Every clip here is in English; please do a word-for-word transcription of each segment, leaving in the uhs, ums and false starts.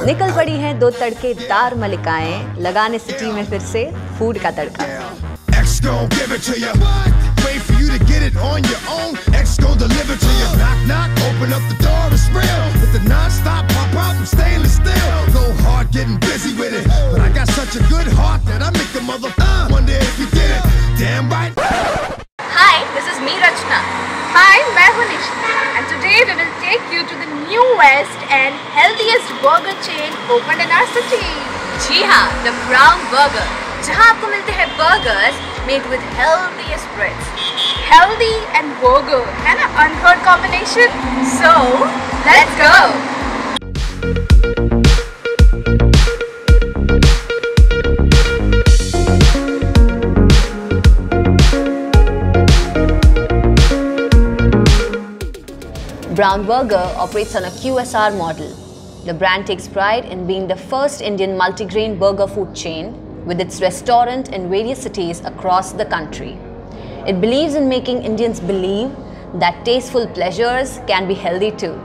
निकल पड़ी हैं दो तड़केदार मलिकाएं लगाने सिटी में फिर से फूड का तड़का। X gon' give it to you. Wait for you to get it on your own. X gon' deliver to you. Knock knock, open up the door, it's real. With the non-stop pop out from stainless steel. Go hard getting busy with it, but I got such a good heart that I make the mother uh, wonder if you did it. Damn right. Hi, this is me Rachna. Hi, I'm Nishna, and today we will take you to the newest and healthiest burger chain opened in our city. जी हाँ, the Brown Burger, जहाँ आपको मिलते हैं burgers made with healthiest breads. Healthy and burger, है ना unheard combination. So let's go. Brown Burger operates on a Q S R model. The brand takes pride in being the first Indian multigrain burger food chain with its restaurant in various cities across the country. It believes in making Indians believe that tasteful pleasures can be healthy too.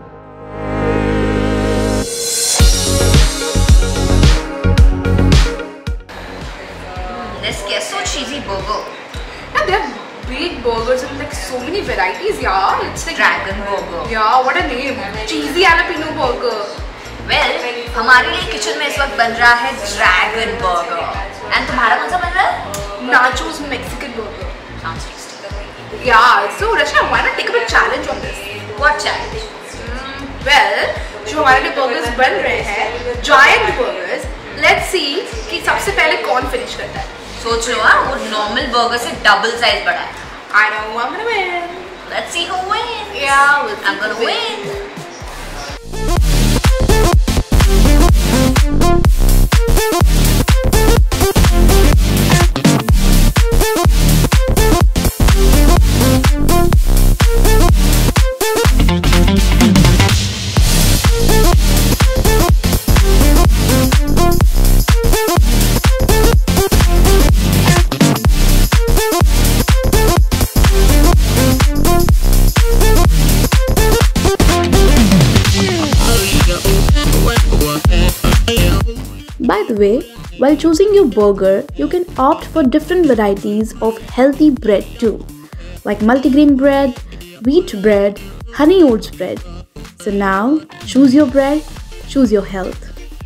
This queso cheesy burger. And they have big burgers and like so many varieties, yeah. It's like Dragon burger. Yeah, what a name. Cheesy jalapeno burger. Well, हमारे लिए kitchen में इस वक्त बन रहा है Dragon burger. And तुम्हारा कौन सा बन रहा है? Nachos Mexican burger. Sounds tasty. Yeah, so Rachna, why not take up a challenge on this? What challenge? Mm, well, जो हमारे लिए burgers बन रहे हैं, giant burgers. Let's see कि सबसे पहले कौन finish करता है. सोच लो हाँ, वो normal burger से double size बड़ा है. I know who I'm gonna win. Let's see who wins. Yeah, we'll see I'm gonna who win. wins. By the way, while choosing your burger, you can opt for different varieties of healthy bread too, like multigrain bread, wheat bread, honey oats bread. So now, choose your bread, choose your health.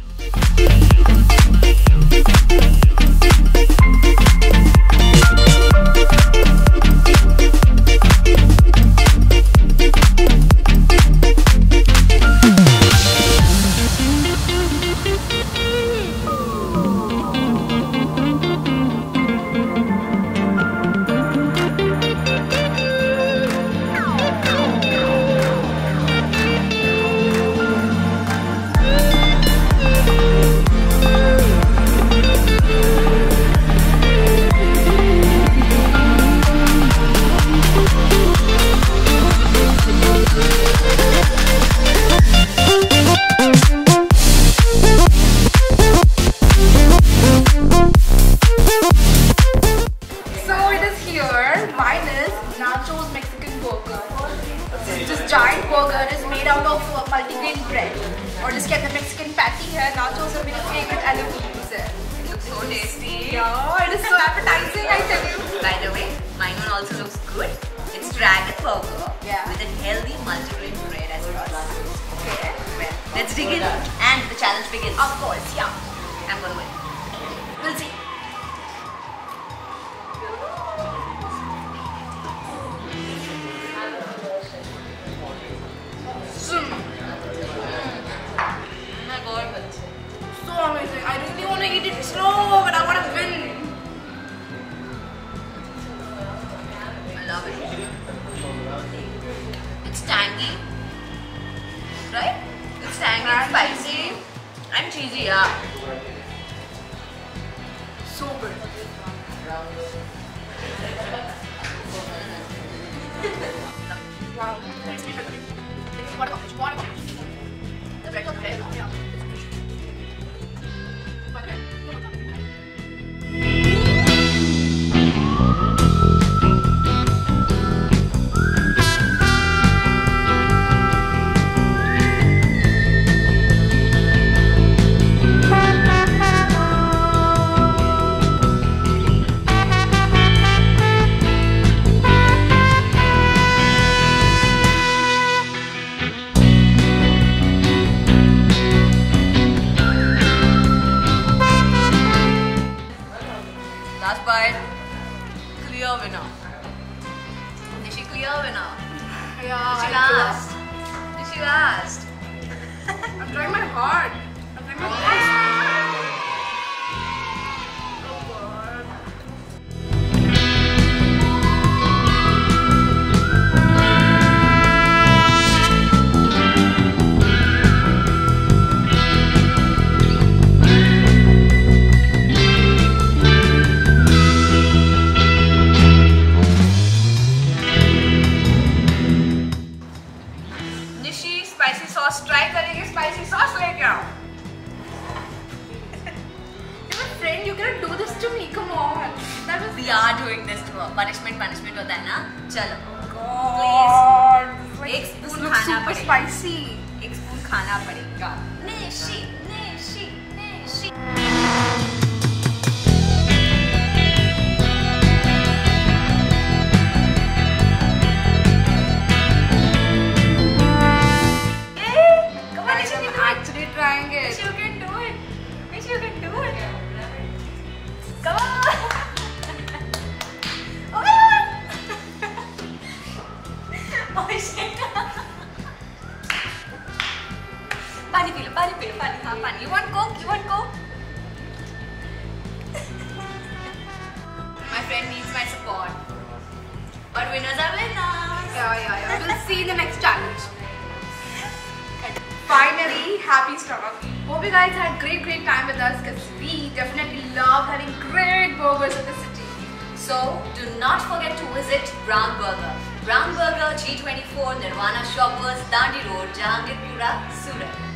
Giant burger is made out of uh, multigrain bread और जिसके अंदर Mexican patty है. Nachos are मेरे favorite jalapenos है. It looks so tasty. Yeah, it is so appetizing, I tell you. By the way, mine one also looks good. It's Dragon burger Yeah. with a healthy multigrain bread as well. Okay. Well, let's dig in and the challenge begins. Of course, yeah. I'm gonna win. We'll see. So amazing. I really want to eat it slow, but I want to win. I love it. It's tangy, right? It's tangy, and spicy, and cheesy. Yeah. So good. Wow. What a combination. What a combination. The bread of bread. Yeah. god. We are doing this to her. Punishment, punishment होता है ना? चलो. God. Please. एक This spoon looks खाना super पड़ेगा. spicy. एक spoon खाना पड़ेगा. Nishi, Nishi, Nishi. I'm actually trying it. You can do it. You can do it. Come on. Oh my god. Oh shit. पानी पी लो, पानी पी लो, पानी. हाँ पानी. You want coke? You want coke? My friend needs my support. But winners are winners. Yeah, yeah, yeah. We'll see in the next challenge. Finally, happy stomach. Hope you guys had great, great time with us because we definitely love having great burgers in the city. So, do not forget to visit Brown Burger. Brown Burger G twenty-four, Nirvana Shoppers, Dandi Road, Jahangirpura, Surat.